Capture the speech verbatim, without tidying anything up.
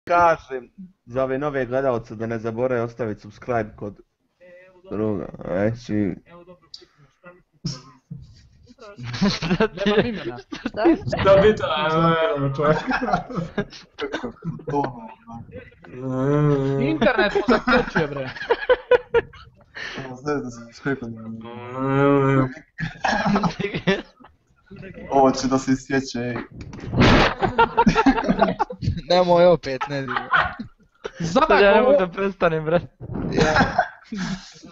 kažem za ove nove gledalce da ne zaborave ostaviti subscribe kod druga. Reći... Nemam imena. Šta bi to? Evo čovjek. Internet mu zaključuje bre. Znaš da sam skrekao. Ovo će da se isjeće, ej. Nemoj opet, ne digo. Znak Ja ne mogu ovo... da prestanem, brat. Ja.